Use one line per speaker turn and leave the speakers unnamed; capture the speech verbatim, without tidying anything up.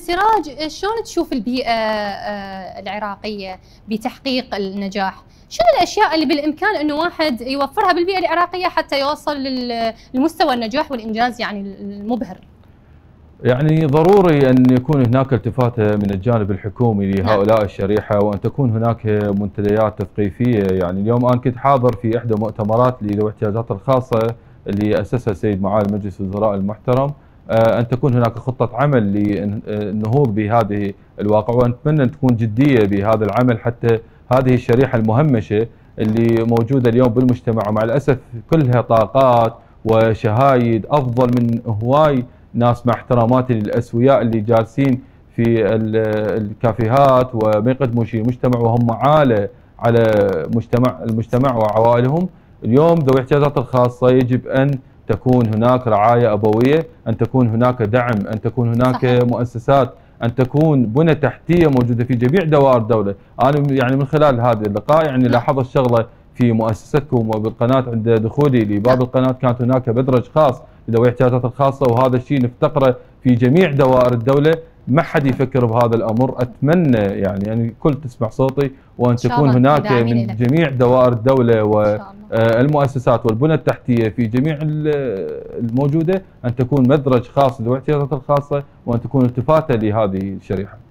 سراج، شلون تشوف البيئة العراقية بتحقيق النجاح؟ شنو الأشياء اللي بالإمكان أنه واحد يوفرها بالبيئة العراقية حتى يوصل لمستوى النجاح والإنجاز يعني المبهر؟
يعني ضروري أن يكون هناك التفاتة من الجانب الحكومي لهؤلاء نعم. الشريحة، وأن تكون هناك منتديات تثقيفية. يعني اليوم أنا كنت حاضر في إحدى مؤتمرات لذوي الاحتياجات الخاصة اللي أسسها السيد معالي مجلس الوزراء المحترم، أن تكون هناك خطة عمل للنهوض بهذه الواقع، ونتمنى أن تكون جدية بهذا العمل حتى هذه الشريحة المهمشة اللي موجودة اليوم بالمجتمع، ومع الأسف كلها طاقات وشهايد أفضل من هواي ناس مع احتراماتي للأسوياء اللي جالسين في الكافيهات وما يقدموا شيء المجتمع، وهم عالة على مجتمع المجتمع وعوائلهم. اليوم ذوي الاحتياجات الخاصة يجب أن تكون هناك رعاية أبوية، أن تكون هناك دعم، أن تكون هناك صحيح. مؤسسات، أن تكون بنى تحتية موجودة في جميع دوائر الدولة. أنا يعني من خلال هذا اللقاء يعني لاحظت شغلة في مؤسستكم وبالقناة، عند دخولي لباب القناة كانت هناك بدرج خاص لذوي الاحتياجات الخاصة، وهذا الشيء نفتقره في جميع دوائر الدولة. ما حد يفكر بهذا الأمر. أتمنى يعني يعني الكل تسمع صوتي، وأن تكون هناك من جميع دوائر الدولة والمؤسسات والبنى التحتية في جميع الموجودة أن تكون مدرج خاص لذوي الاحتياجات الخاصة، وأن تكون التفاتة لهذه الشريحة.